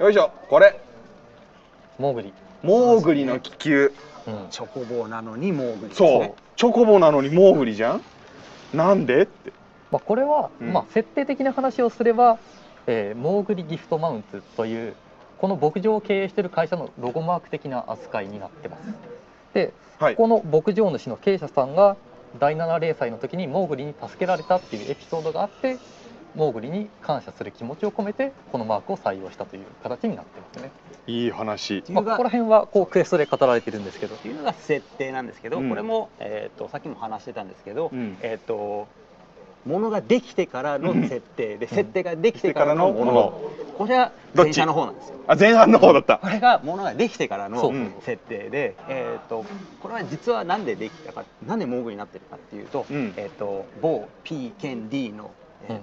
よいしょ、これモーグリ。 モーグリの気球。 チョコボなのにモーグリですそね。 う、チョコボなのにモーグリじゃん。なんでって。 まあこれは、設定的な話をすれば、モーグリギフトマウンツというこの牧場を経営している会社のロゴマーク的な扱いになってます。で、この牧場主の経営者さんが第7零歳の時にモーグリに助けられたっていうエピソードがあって、モーグリに感謝する気持ちを込めてこのマークを採用したという形になってますね。 いい話。 ここら辺はこうクエストで語られてるんですけど、 っていうのが設定なんですけど、これもさっきも話してたんですけど、ものができてからの設定で、設定ができてからのもの、これは前者の方なんですよ。 あ、前半の方だった。 これがものができてからの設定で、これは実はなんでできたか、なんでモーグリになってるかっていうと、某 P 兼 D の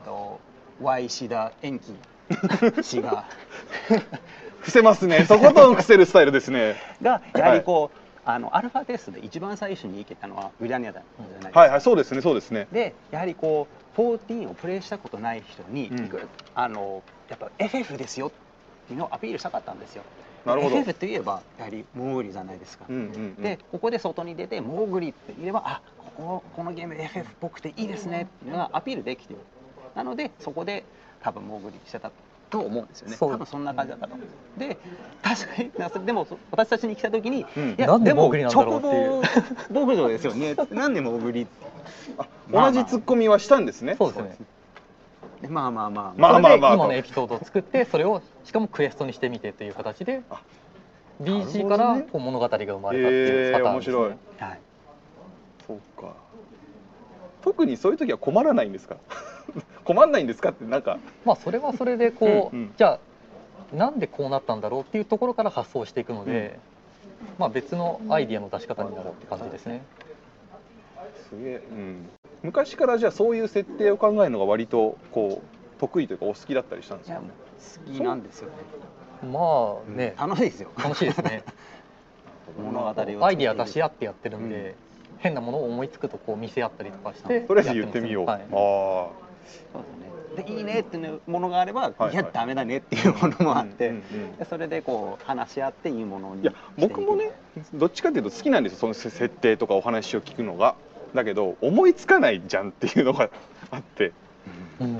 Y シダ延期氏が伏せますね。とことん伏せるスタイルですね。 がやはりこう。アルファテストで一番最初にいけたのはウィラニアだったんじゃないですか。 はいはい、そうですね、そうですね。 で、やはりこう14をプレイしたことない人に、やっぱ FF ですよっていうのをアピールしたかったんですよ。なるほど。FF といえばやはりモーグリじゃないですか。で、ここで外に出てモーグリって言えば、あ、このゲーム FF っぽくていいですねっていうのがアピールできてる。なのでそこで多分モーグリしてたと思うんですよね。多分そんな感じだったと思うんです。で、確かにでも私たちに来た時に、いやなんでモーグリなんだろうっていう牧場ですよね。なんでモーグリ？ 同じツッコミはしたんですね。 そうですね。 まあそれで今のエピソードを作って、それをしかもクエストにしてみてという形で BG からこう物語が生まれたっていうパターンですね。 面白い。はい。そうか。特にそういう時は困らないんですか？困んないんですかってなんか。 まあそれはそれでこう、じゃあなんでこうなったんだろうっていうところから発想していくので、まあ別のアイディアの出し方になるって感じですね。 すげえ。昔からじゃあそういう設定を考えるのが割とこう得意というかお好きだったりしたんですか？ 好きなんですよね。 まあね、 楽しいですよ。 楽しいですね。 物語をアイディア出し合ってやってるんで、変なものを思いつくとこう見せ合ったりとかしてとりあえず言ってみよう。ああ。 そうですね。でいいねっていうものがあれば、いやダメだねっていうものもあって、それでこう話し合っていいものに。いや僕もね、どっちかというと好きなんですよ。その設定とかお話を聞くのが。だけど思いつかないじゃんっていうのがあって、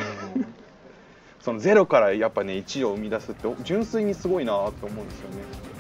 そのゼロからやっぱね1を生み出すって純粋にすごいなって思うんですよね。